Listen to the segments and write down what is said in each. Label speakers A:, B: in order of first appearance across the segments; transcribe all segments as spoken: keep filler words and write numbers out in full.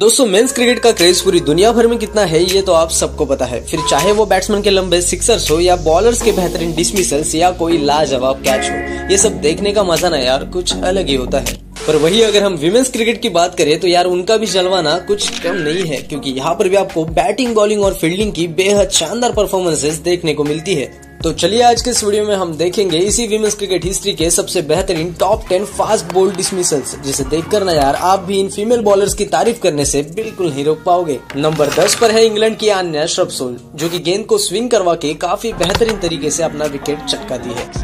A: दोस्तों men's cricket का craze पूरी दुनिया भर में कितना है ये तो आप सबको पता है। फिर चाहे वो बैट्समैन के लंबे सिक्सर्स हो या बॉलर्स के बेहतरीन डिसमिसल्स या कोई लाजवाब कैच हो, ये सब देखने का मजा ना यार कुछ अलग ही होता है। पर वही अगर हम विमेंस क्रिकेट की बात करें तो यार उनका भी जलवा ना कुछ कम नहीं है, क्योंकि यहाँ पर भी आपको बैटिंग, बॉलिंग और फील्डिंग की बेहद शानदार परफॉर्मेंसेस देखने को मिलती है। तो चलिए आज के इस वीडियो में हम देखेंगे इसी विमेंस क्रिकेट हिस्ट्री के सबसे बेहतरीन top ten fast bowled dismissals, जिसे देखकर ना यार आप भी इन फीमेल बॉलर्स की तारीफ करने से बिल्कुल नहीं रोक पाओगे। नंबर दस पर है इंग्लैंड की आन्या श्रबसोल, जो कि गेंद को स्विंग करवा के काफी बेहतरीन तरीके से अपना विकेट चटकाती है।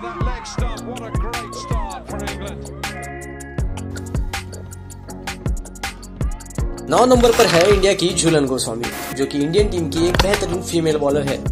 A: नौ नंबर पर है इंडिया की झूलन गोस्वामी, जो कि इंडियन टीम की एक बेहतरीन फीमेल बॉलर है।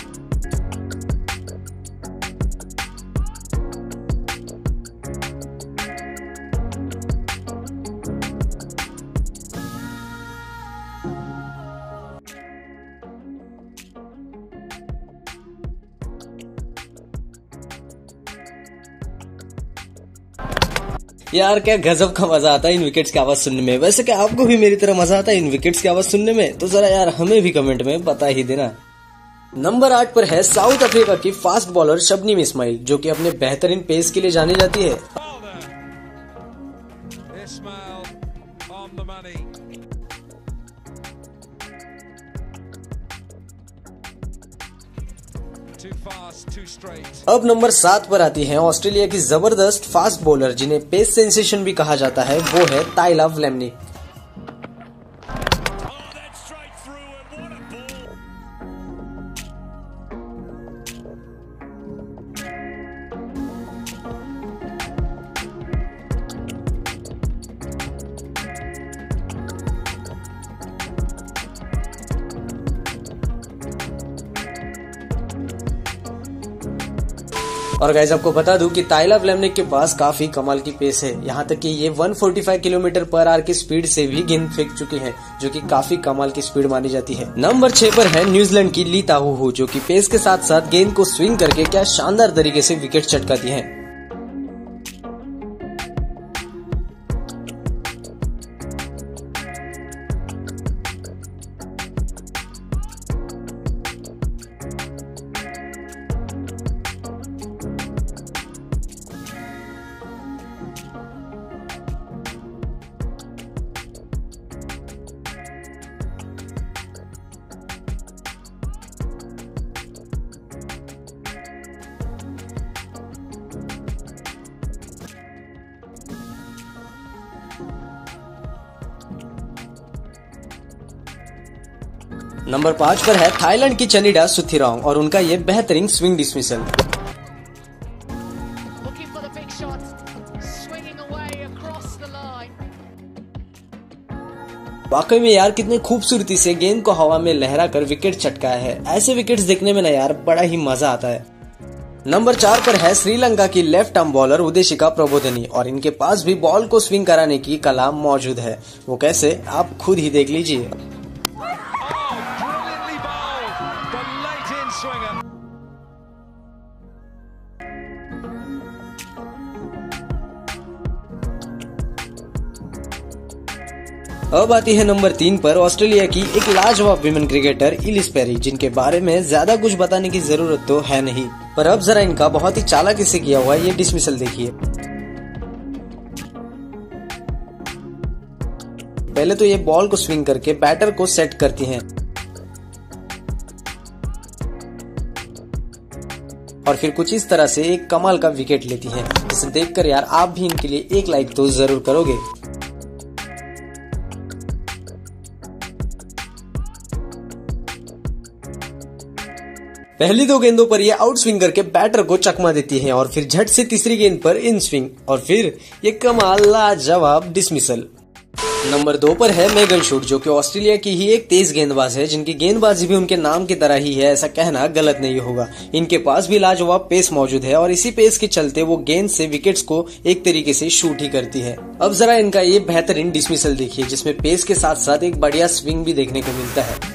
A: यार क्या गजब का मजा आता है इन विकेट्स की आवाज सुनने में। वैसे क्या आपको भी मेरी तरह मजा आता है इन विकेट्स की आवाज सुनने में? तो जरा यार हमें भी कमेंट में बता ही देना। नंबर आठ पर है साउथ अफ्रीका की फास्ट बॉलर शबनीम इस्माइल, जो कि अपने बेहतरीन पेस के लिए जानी जाती है। अब नंबर सात पर आती है ऑस्ट्रेलिया की जबरदस्त फास्ट बॉलर, जिन्हें पेस सेंसेशन भी कहा जाता है, वो है ताइला व्लेमनिक। और गाइस आपको बता दूं कि ताइला व्लेमनिक के पास काफी कमाल की पेस है, यहाँ तक कि ये एक सौ पैंतालीस किलोमीटर पर आवर की स्पीड से भी गेंद फेंक चुकी है, जो कि काफी कमाल की स्पीड मानी जाती है। नंबर छह पर है न्यूजीलैंड की ली ताहू, जो कि पेस के साथ साथ गेंद को स्विंग करके क्या शानदार तरीके से विकेट चटकाती है। नंबर पाँच पर है थाईलैंड की चनिडा सुथिरांग और उनका ये बेहतरीन स्विंग डिसमिसल। वाकई में यार कितने खूबसूरती से गेंद को हवा में लहरा कर विकेट चटकाया है। ऐसे विकेट्स देखने में ना यार बड़ा ही मजा आता है। नंबर चार पर है श्रीलंका की left arm bowler Udeshika Prabodhani, और इनके पास भी बॉल को स्विंग कराने की कला मौजूद है। वो कैसे, आप खुद ही देख लीजिए। अब आती है नंबर तीन पर ऑस्ट्रेलिया की एक लाजवाब विमेन क्रिकेटर इलिस पेरी, जिनके बारे में ज्यादा कुछ बताने की जरूरत तो है नहीं, पर अब जरा इनका बहुत ही चालाकी से किया हुआ ये डिसमिसल देखिए। पहले तो ये बॉल को स्विंग करके बैटर को सेट करती हैं, और फिर कुछ इस तरह से एक कमाल का विकेट लेती हैं, जिसे देखकर यार आप भी इनके लिए एक लाइक तो जरूर करोगे। पहली दो गेंदों पर ये आउट स्विंग करके बैटर को चकमा देती है, और फिर झट से तीसरी गेंद पर इन स्विंग, और फिर ये कमाल लाजवाब डिसमिसल। नंबर दो पर है मेगन शूट, जो कि ऑस्ट्रेलिया की ही एक तेज गेंदबाज है, जिनकी गेंदबाजी भी उनके नाम की तरह ही है, ऐसा कहना गलत नहीं होगा। इनके पास भी लाजवाब पेस मौजूद है, और इसी पेस के चलते वो गेंद से विकेट्स को एक तरीके से शूट ही करती है। अब जरा इनका ये बेहतरीन डिसमिसल देखिए, जिसमें पेस के साथ साथ एक बढ़िया स्विंग भी देखने को मिलता है।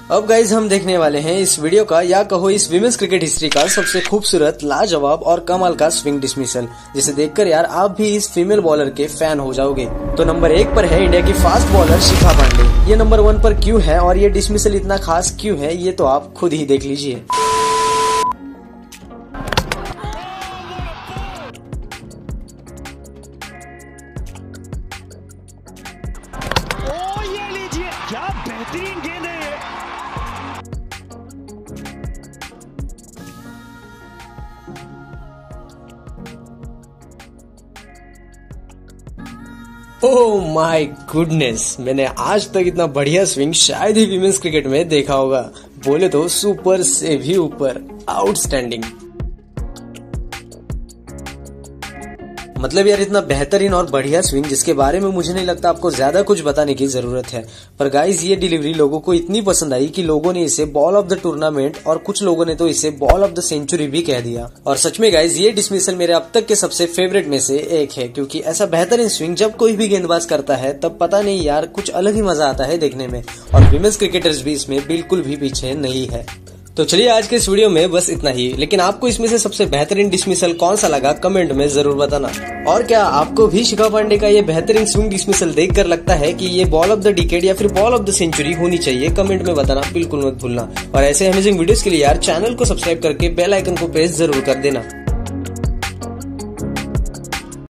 A: अब गाइज हम देखने वाले हैं इस वीडियो का या कहो इस विमेंस क्रिकेट हिस्ट्री का सबसे खूबसूरत, लाजवाब और कमाल का स्विंग डिसमिसल, जिसे देखकर यार आप भी इस फीमेल बॉलर के फैन हो जाओगे। तो नंबर एक पर है इंडिया की फास्ट बॉलर शिखा पांडे। ये नंबर वन पर क्यों है और ये डिसमिसल इतना खास क्यों है, ये तो आप खुद ही देख लीजिए।
B: क्या बेहतरीन गेंद है ये।
A: ओह माय गुडनेस, मैंने आज तक इतना बढ़िया स्विंग शायद ही विमेंस क्रिकेट में देखा होगा। बोले तो सुपर से भी ऊपर, आउटस्टैंडिंग। मतलब यार इतना बेहतरीन और बढ़िया स्विंग जिसके बारे में मुझे नहीं लगता आपको ज्यादा कुछ बताने की जरूरत है। पर गाइज ये डिलीवरी लोगों को इतनी पसंद आई कि लोगों ने इसे बॉल ऑफ द टूर्नामेंट और कुछ लोगों ने तो इसे बॉल ऑफ द सेंचुरी भी कह दिया। और सच में गाइज ये डिसमिसल मेरे अब तक के सबसे फेवरेट में से एक है, क्योंकि ऐसा बेहतरीन स्विंग जब कोई भी गेंदबाज करता है तब पता नहीं यार कुछ अलग ही मजा आता है देखने में। और विमेंस क्रिकेटर्स भी इसमें बिल्कुल भी पीछे नहीं है। तो चलिए आज के इस वीडियो में बस इतना ही, लेकिन आपको इसमें से सबसे बेहतरीन डिसमिसल कौन सा लगा कमेंट में जरूर बताना। और क्या आपको भी शिखा पांडे का ये बेहतरीन स्विंग डिसमिसल देखकर लगता है कि ये बॉल ऑफ द डिकेड या फिर बॉल ऑफ द सेंचुरी होनी चाहिए? कमेंट में बताना बिल्कुल मत भूलना। और ऐसे अमेजिंग वीडियोस के लिए यार चैनल को सब्सक्राइब करके बेल आइकन को प्रेस जरूर कर देना।